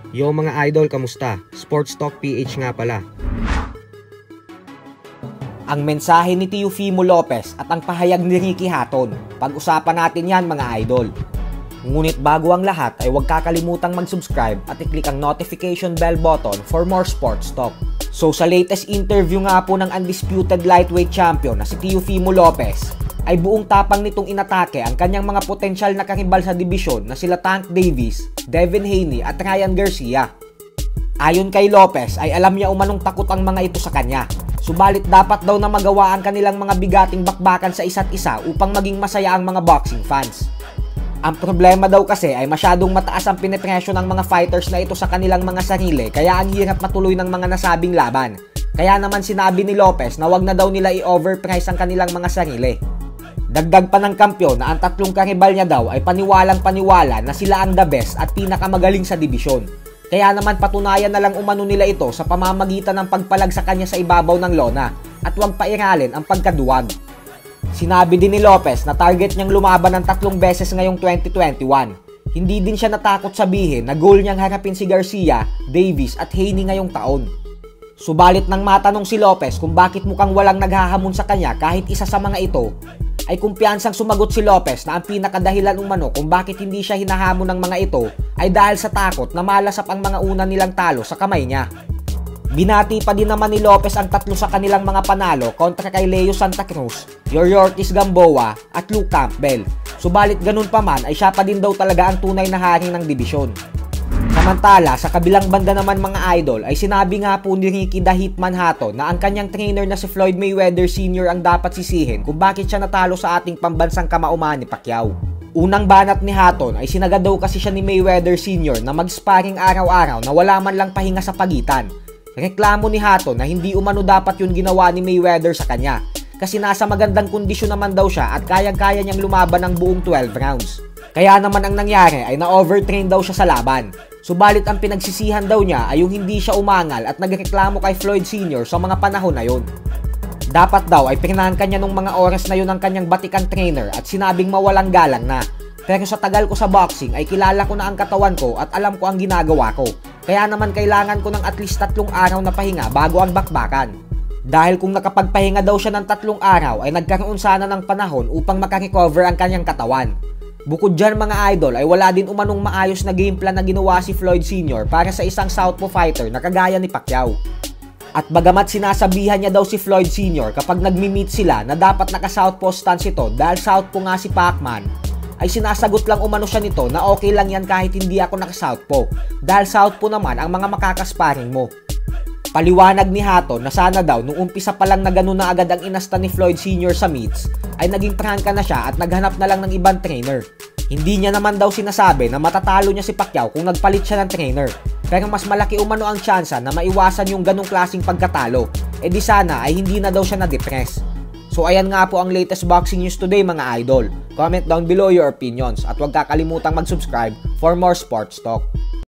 Yo mga idol, kamusta? SportsTalk PH nga pala. Ang mensahe ni Teofimo Lopez at ang pahayag ni Hatton. Pag-usapan natin yan mga idol. Ngunit bago ang lahat ay huwag kakalimutang mag-subscribe at i-click ang notification bell button for more sports talk. So sa latest interview nga po ng undisputed lightweight champion na si Teofimo Lopez, ay buong tapang nitong inatake ang kanyang mga potensyal na karibal sa dibisyon na sila Tank Davis, Devin Haney at Garcia. Ayon kay Lopez ay alam niya umanong takot ang mga ito sa kanya. Subalit dapat daw na magawa ang kanilang mga bigating bakbakan sa isa't isa upang maging masaya ang mga boxing fans. Ang problema daw kasi ay masyadong mataas ang pinepresyo ng mga fighters na ito sa kanilang mga sarili kaya ang hirap matuloy ng mga nasabing laban. Kaya naman sinabi ni Lopez na wag na daw nila i-overprice ang kanilang mga sarili. Dagdag pa ng kampyon na ang tatlong karibal niya daw ay paniwalang-paniwala na sila ang the best at pinakamagaling sa dibisyon. Kaya naman patunayan na lang umano nila ito sa pamamagitan ng pagpalag sa kanya sa ibabaw ng lona at huwag pairalin ang pagkaduwag. Sinabi din ni Lopez na target niyang lumaban ng 3 beses ngayong 2021. Hindi din siya natakot sabihin na goal niyang harapin si Garcia, Davis at Haney ngayong taon. Subalit nang matanong si Lopez kung bakit mukhang walang naghahamon sa kanya kahit isa sa mga ito, ay kumpiyansang sumagot si Lopez na ang pinakadahilan umano kung bakit hindi siya hinahamon ng mga ito ay dahil sa takot na malasap ang mga una nilang talo sa kamay niya. Binati pa din naman ni Lopez ang 3 sa kanilang mga panalo kontra kay Leo Santa Cruz, Ortiz Gamboa at Luke Campbell. Subalit ganun pa man ay siya pa din daw talaga ang tunay na hari ng dibisyon. Samantala, sa kabilang banda naman mga idol ay sinabi nga po ni The Hitman Hatton na ang kanyang trainer na si Floyd Mayweather Sr. ang dapat sisihin kung bakit siya natalo sa ating pambansang kamauman ni Pacquiao. Unang banat ni Hatton ay sinagad daw kasi siya ni Mayweather Sr. na mag-sparring araw-araw na wala man lang pahinga sa pagitan. Reklamo ni Hatton na hindi umano dapat yun ginawa ni Mayweather sa kanya kasi nasa magandang kondisyon naman daw siya at kayang-kaya niyang lumaban ng buong 12 rounds. Kaya naman ang nangyari ay na-overtrain daw siya sa laban. Subalit ang pinagsisihan daw niya ay yung hindi siya umangal at nagreklamo kay Floyd Sr. sa mga panahon na yun. Dapat daw ay pirinahan kanya nung mga oras na yun ang kanyang batikan trainer at sinabing mawalang galang na. Pero sa tagal ko sa boxing ay kilala ko na ang katawan ko at alam ko ang ginagawa ko. Kaya naman kailangan ko ng at least 3 araw na pahinga bago ang bakbakan. Dahil kung nakapagpahinga daw siya ng 3 araw ay nagkaroon sana ng panahon upang makarecover ang kanyang katawan. Bukod dyan mga idol ay wala din umanong maayos na game plan na ginawa si Floyd Sr. para sa isang southpaw fighter na kagaya ni Pacquiao. At bagamat sinasabihan niya daw si Floyd Sr. kapag nagmi-meet sila na dapat naka-southpaw stance ito dahil southpaw nga si Pacman, ay sinasagot lang umano siya nito na okay lang yan kahit hindi ako naka-southpaw dahil southpaw naman ang mga makakasparing mo. Paliwanag ni Hatton na sana daw nung umpisa pa lang na gano'n na agad ang inasta ni Floyd Sr. sa meets ay naging prangka na siya at naghanap na lang ng ibang trainer. Hindi niya naman daw sinasabi na matatalo niya si Pacquiao kung nagpalit siya ng trainer. Pero mas malaki umano ang tsansa na maiwasan yung ganong klaseng pagkatalo. E di sana ay hindi na daw siya na-depress. So ayan nga po ang latest boxing news today mga idol. Comment down below your opinions at huwag kakalimutang mag-subscribe for more sports talk.